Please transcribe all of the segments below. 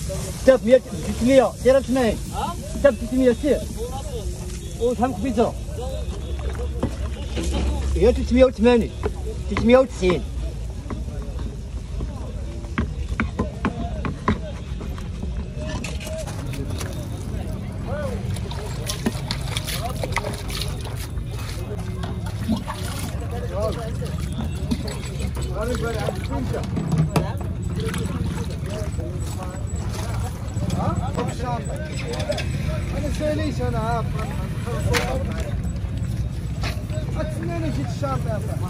كتاب 100 600 سير 80 كتاب 600 سير وفهم كبيزه هي 380 390 انا ساليش انا عارف اتسناني جيت الشاطئ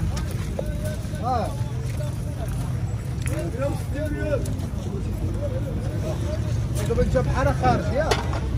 دابا انت بحال خارج ياك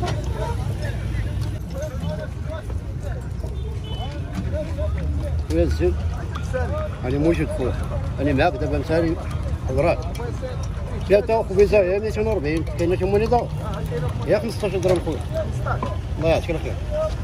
خويا الزين انا موجود خويا انا معاك دابا مسالي وراك ثلاثة خبيزة يا 240 كاينة شي مونيطة يا 15 درهم خويا الله يعطيك الخير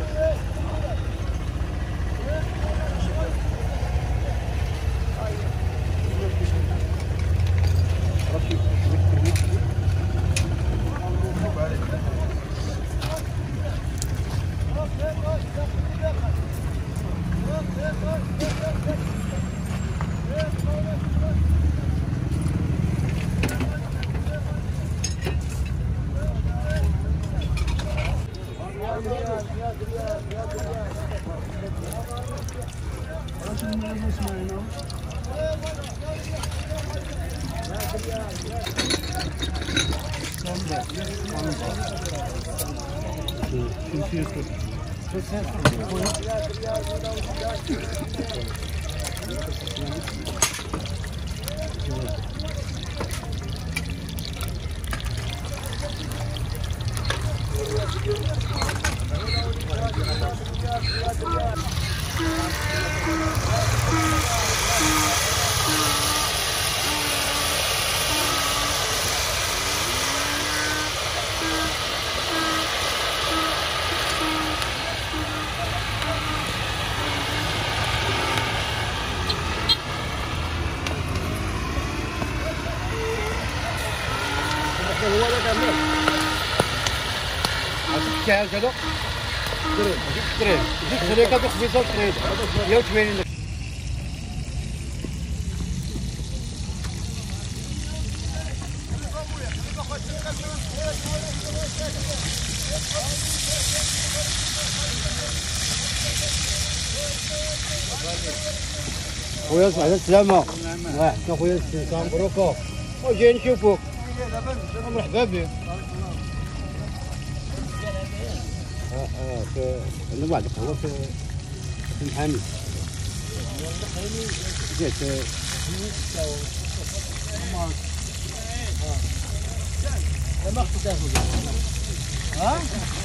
شحال هذا؟ ترين جيت شريكة خبيزة ترين 180 خويا صحيح السلامة حنا خويا السلامة مبروك وجاي نشوفوك مرحبا بك عندنا واحد القهوة في المحامي جات ما اختلاف ها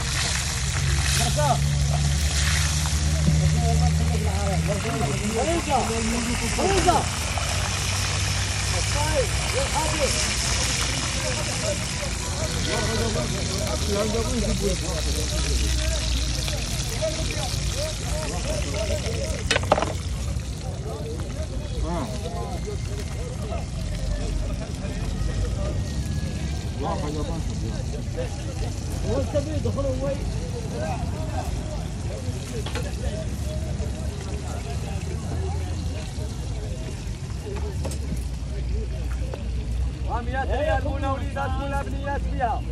عميات ريال ولا وليدات ولا بنيات فيها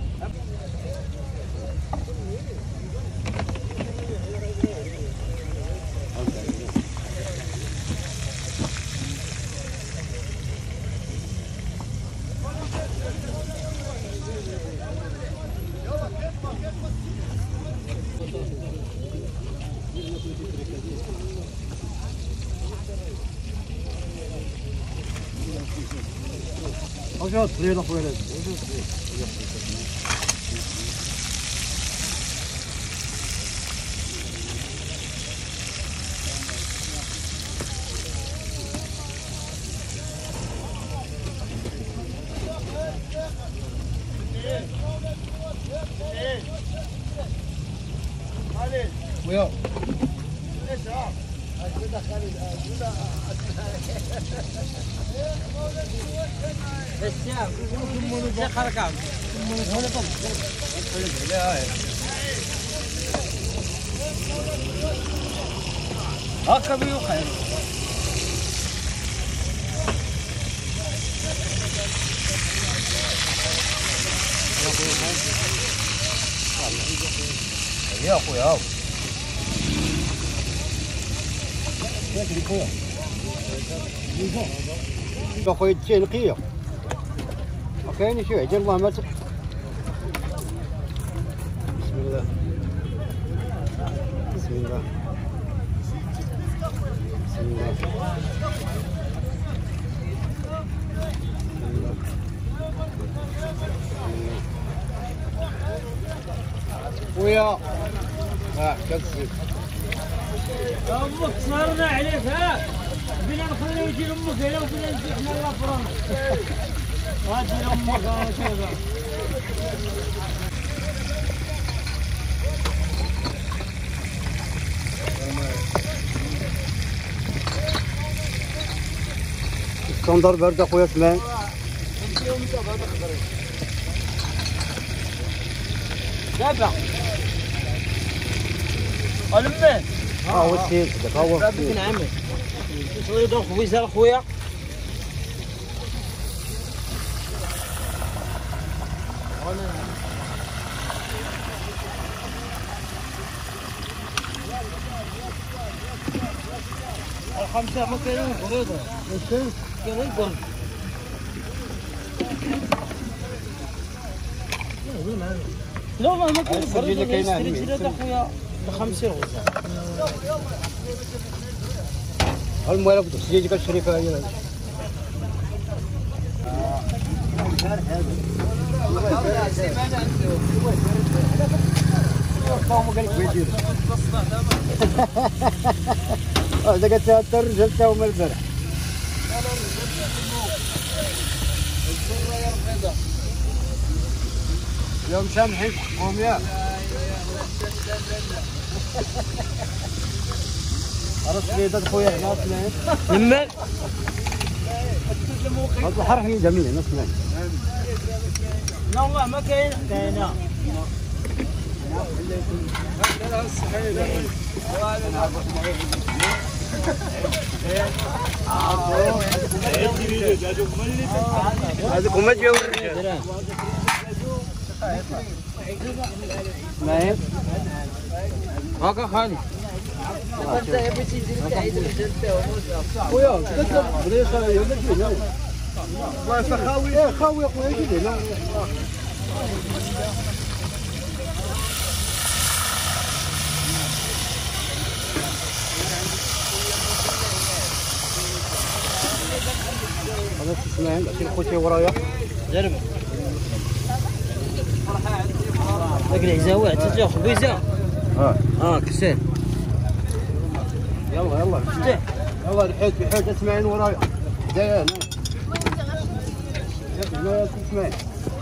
وجهه صغيرة خويا خويا هكا بيو خير يا خويا يا خويا التنقيه كاين شي عجل الله ما بسم الله بسم الله بسم الله خويا كتزيد امك صارنا عليك ها بينا نخليو يجي لامك هنا وبينا نجي حنا لافرنسا غادي لامك هكذا اسكندر برد اخويا سمان دابا المال ها هو السيد ها هو بابك نعمل شويه دور خويزه خويا الخمسه ما كاينين خريطه كاينين قرب لا والله ما كاين خريطه اشتريت اخويا ب50 غزه المهم تسجيل كتشري فيها هي هذا كتهدر الرجال تا هما البارح اليوم سامحين حقهم ياك عرفت لي خويا هنا سمعت لما هذا الحر حين جميل هنا سمعت لا والله ما كاينه هذوك هما جاو الرجال اسماعيل هاكا خالي خويا بغيت يلا الله يسخاوي خاوي خويا جيب هنا هذا اسماعيل عشان خوتي ورايا جرب داك العزاوي عتاجا خبيزه كسير يلا فتح يلا الحوت اسماعيل ورايا داير هنا اسماعيل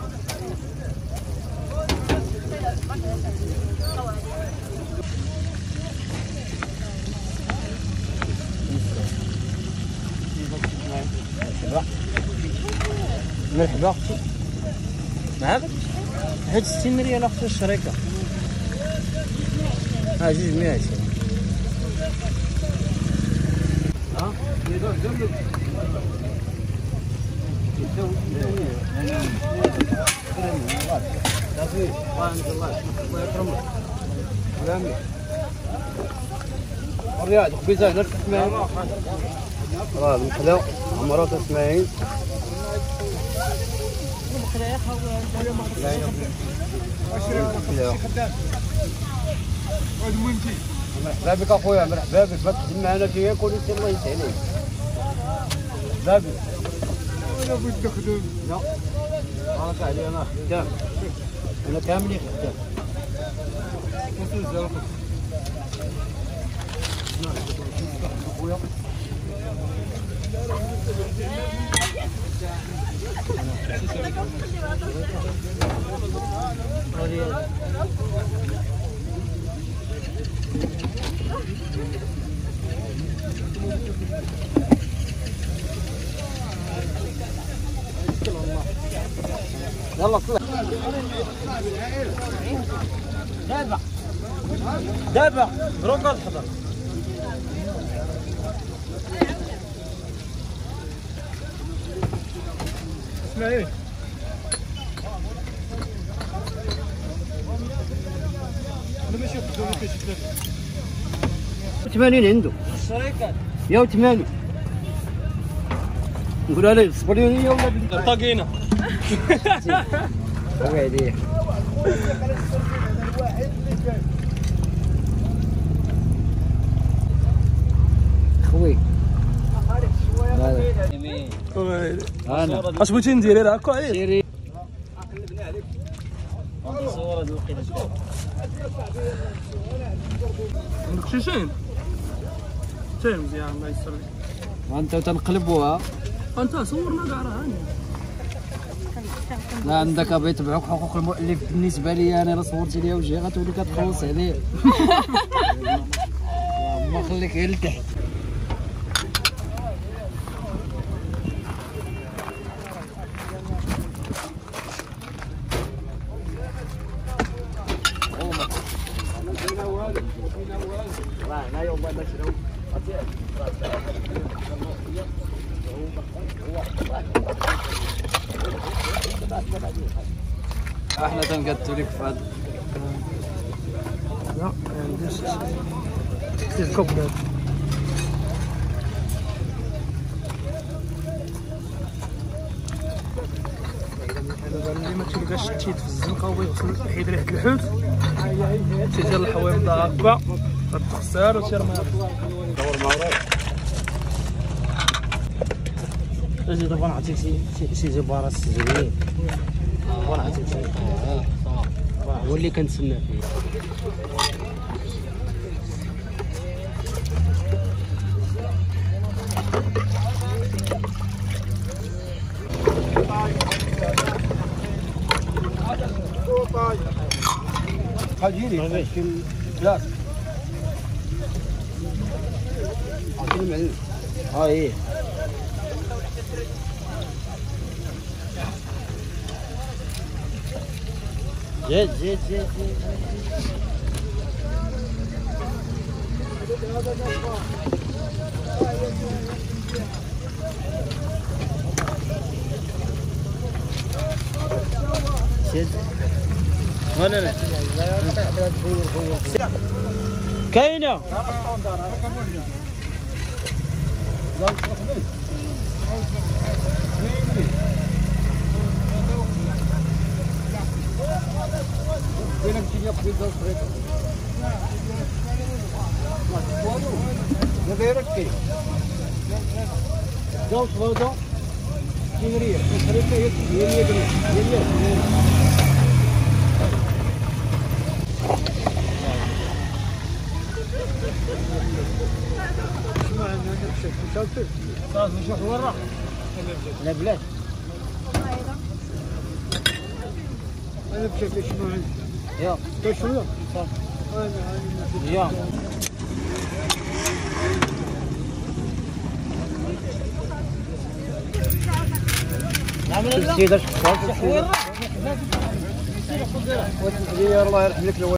مرحبا اختي معاك هاد 60 ريال اختي الشريكه ها 200 الرياض خبيزه هنا اسماعيل راه المحلى عمرات اسماعيل مرحبا بك اخويا مرحبا بك ما تخدم معنا فيا كل شيء الله يسهل مرحبا بك انا بغيت نخدم لا راك علي انا خدام انا كامل خدام خويا يلا طلع دابا ركض حضر اسماعيل 80 عنده 180 نقول له اصبر لي ولا بنت طاقينا وعديه خوي اش بغيتي ندير هكا سيري عندك شي شين مزيان الله يستر وانت تنقلبوها انت صورنا كاع راه هاني لا عندك ابي يتبعوك حقوق المؤلف بالنسبه لي انا راه صورتي ليا وجهي غتولي كتخلص عليه ما خليك غير لتحت احنا تنقدتو لك في هذا لا عنديش الكوب اللي ما تلقاش التيت في الزنقه ويغسل حيد ريحه الحوت شي ديال الحويض هكا غتغسل وترميها دور معروف اجي دابا نعطيك شي جبارات زوينين ونعطيك شي هو اللي كنتسنى فيه خليني لا ايه زيد وانا كاينه لا بلاد انا بشكل شنو عندي يا كشنو صح يا نعمل السيدة شخصات الله يرحم لك